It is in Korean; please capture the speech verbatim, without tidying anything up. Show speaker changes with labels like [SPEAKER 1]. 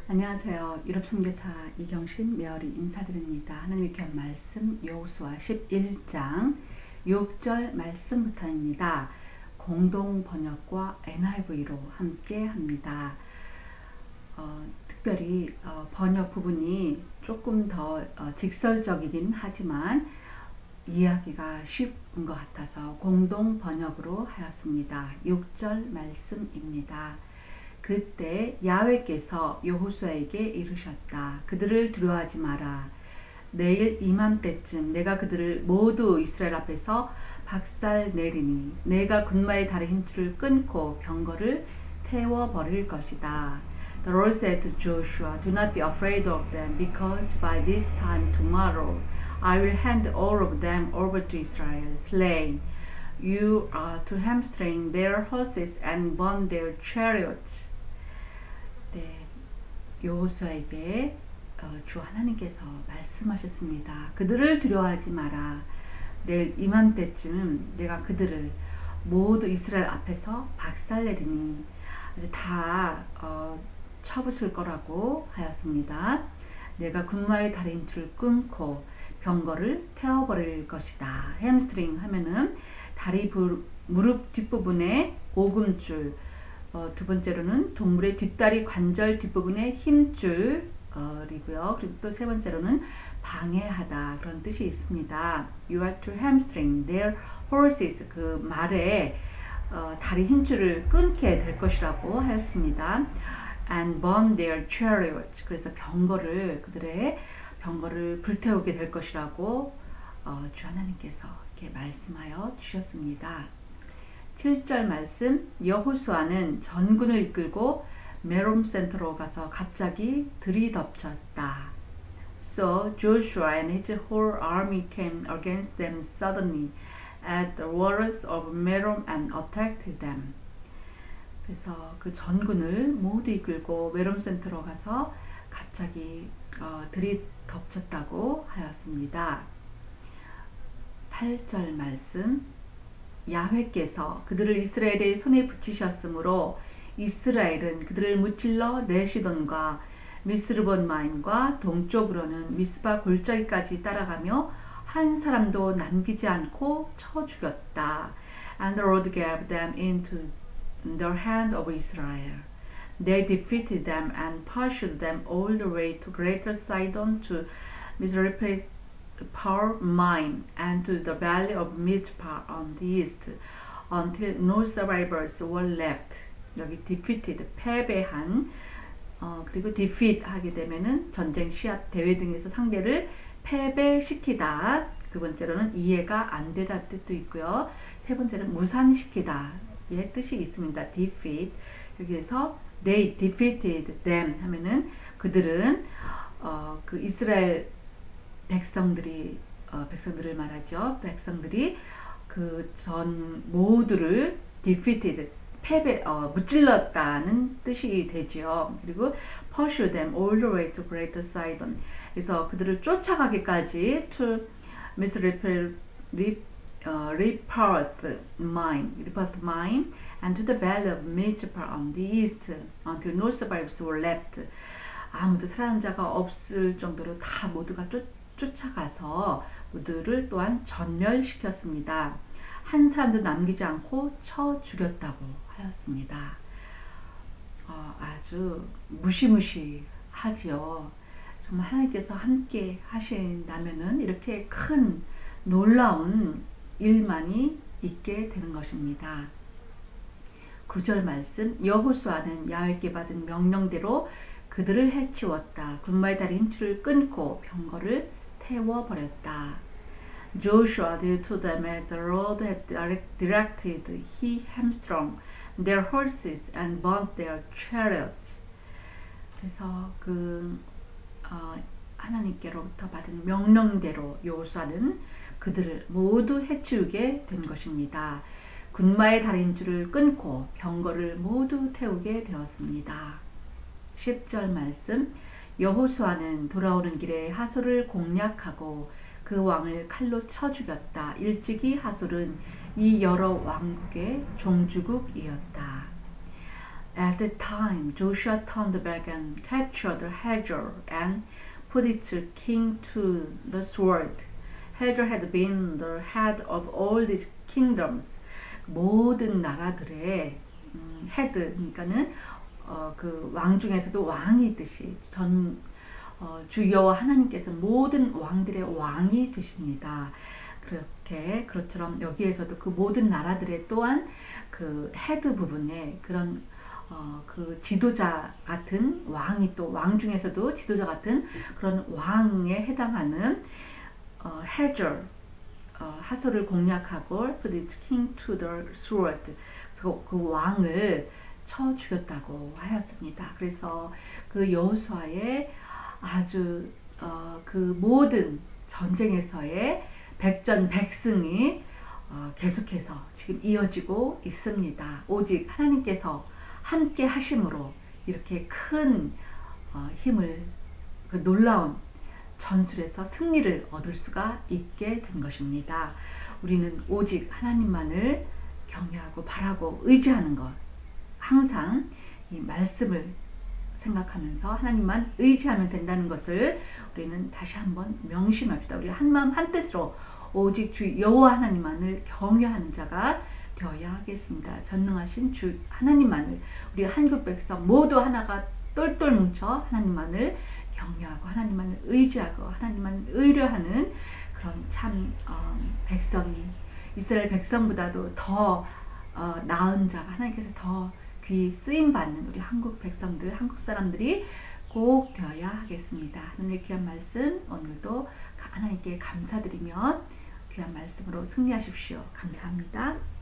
[SPEAKER 1] 안녕하세요. 유럽 선교사 이경신 메어리 인사드립니다. 하나님의 귀한 말씀 여호수아 십일 장 육 절 말씀부터입니다. 공동 번역과 엔아이브이로 함께 합니다. 어, 특별히 어, 번역 부분이 조금 더 어, 직설적이긴 하지만 이해하기가 쉬운 것 같아서 공동 번역으로 하였습니다. 육 절 말씀입니다. 그때 야훼께서 여호수아에게 이르셨다. 그들을 두려워하지 마라. 내일 이맘때쯤 내가 그들을 모두 이스라엘 앞에서 박살내리니 내가 군마의 다리 힘줄을 끊고 병거를 태워버릴 것이다. The Lord said to Joshua, Do not be afraid of them, because by this time tomorrow I will hand all of them over to Israel, slain. You are to hamstring their horses and burn their chariots. 네, 여호수아에게 어, 주 하나님께서 말씀하셨습니다. 그들을 두려워하지 마라. 내일 이맘때쯤 내가 그들을 모두 이스라엘 앞에서 박살내리니 이제 다 어, 쳐부술 거라고 하였습니다. 내가 군마의 다리 힘줄을 끊고 병거를 태워버릴 것이다. 햄스트링 하면은 다리 부, 무릎 뒷부분에 오금줄, 어, 두 번째로는 동물의 뒷다리 관절 뒷부분에 힘줄이고요. 그리고 또 세 번째로는 방해하다, 그런 뜻이 있습니다. You are to hamstring their horses, 그 말에 어, 다리 힘줄을 끊게 될 것이라고 하였습니다. And burn their chariots, 그래서 병거를, 그들의 병거를 불태우게 될 것이라고 어, 주 하나님께서 이렇게 말씀하여 주셨습니다. 칠 절 말씀, 여호수아는 전군을 이끌고 메롬 센터로 가서 갑자기 들이덮쳤다. So Joshua and his whole army came against them suddenly at the waters of Merom and attacked them. 그래서 그 전군을 모두 이끌고 메롬 센터로 가서 갑자기 어, 들이덮쳤다고 하였습니다. 팔 절 말씀, 야훼께서 그들을 이스라엘의 손에 붙이셨으므로 이스라엘은 그들을 무찔러 네시돈과 미스르본마임과 동쪽으로는 미스바 골짜기까지 따라가며 한 사람도 남기지 않고 쳐 죽였다. And the Lord gave them into the hand of Israel. They defeated them and pursued them all the way to Greater Sidon, to Misrephoth-maim, and to the valley of Mizpah on the east, until no survivors were left. 여기 defeated, 패배한, 어, 그리고 defeat 하게 되면은 전쟁, 시합, 대회 등에서 상대를 패배시키다. 두 번째로는 이해가 안 되다 뜻도 있고요. 세 번째는 무산시키다. 의 뜻이 있습니다. defeat. 여기에서 they defeated them 하면은 그들은 어, 그 이스라엘 백성들이 어, 백성들을 말하죠. 백성들이 그 전 모두를 defeated, 패배, 어, 무찔렀다는 뜻이 되죠. 그리고 pursue them all the way to Greater Sidon. 그래서 그들을 쫓아가기까지 to Misrephoth, Rephoth-maim, Rephoth-maim, and to the valley of Mizpah on the east, until no survivors were left. 아무도 살아난 자가 없을 정도로 다 모두가 쫓, 쫓아가서 그들을 또한 전멸시켰습니다. 한 사람도 남기지 않고 쳐 죽였다고 하였습니다. 어, 아주 무시무시하지요. 정말 하나님께서 함께 하신다면은 이렇게 큰 놀라운 일만이 있게 되는 것입니다. 구 절 말씀, 여호수아는 야훼께 받은 명령대로 그들을 해치웠다. 군마의 다리 힘줄을 끊고 병거를 태워버렸다. Joshua did to them as the Lord had directed. He hamstrung their horses and burnt their chariots. 그래서 그 어, 하나님께로부터 받은 명령대로 여호수아는 그들을 모두 해치우게 된 것입니다. 군마의 다리 힘줄을 끊고 병거를 모두 태우게 되었습니다. 십 절 말씀, 여호수아는 돌아오는 길에 하솔을 공략하고 그 왕을 칼로 쳐 죽였다. 일찍이 하솔은 이 여러 왕국의 종주국이었다. At the time, Joshua turned back and captured Hazor and put its king to the sword. Hazor had been the head of all these kingdoms. 모든 나라들의 음, head, 그러니까는 어, 그 왕 중에서도 왕이 있듯이 전 어, 주 여호와 하나님께서 모든 왕들의 왕이 되십니다. 그렇게 그렇처럼 여기에서도 그 모든 나라들의 또한 그 헤드 부분에 그런 어, 그 지도자 같은 왕이 또 왕 중에서도 지도자 같은 그런 왕에 해당하는 어, 해저 어, 하소를 공략하고 put its king to the sword. 그래서 그 왕을 쳐 죽였다고 하였습니다. 그래서 그 여호수아의 아주 어, 그 모든 전쟁에서의 백전백승이 어, 계속해서 지금 이어지고 있습니다. 오직 하나님께서 함께 하심으로 이렇게 큰 어, 힘을 그 놀라운 전술에서 승리를 얻을 수가 있게 된 것입니다. 우리는 오직 하나님만을 경외하고 바라고 의지하는 것, 항상 이 말씀을 생각하면서 하나님만 의지하면 된다는 것을 우리는 다시 한번 명심합시다. 우리 한마음 한뜻으로 오직 주 여호와 하나님만을 경외하는 자가 되어야 하겠습니다. 전능하신 주 하나님만을, 우리 한국 백성 모두 하나가 똘똘 뭉쳐 하나님만을 경외하고 하나님만을 의지하고 하나님만을 의뢰하는 그런 참 어, 백성이 이스라엘 백성보다도 더 어, 나은 자가 하나님께서 더 귀 쓰임 받는 우리 한국 백성들, 한국 사람들이 꼭 되어야 하겠습니다. 하나님의 귀한 말씀 오늘도 하나님께 감사드리며 귀한 말씀으로 승리하십시오. 감사합니다.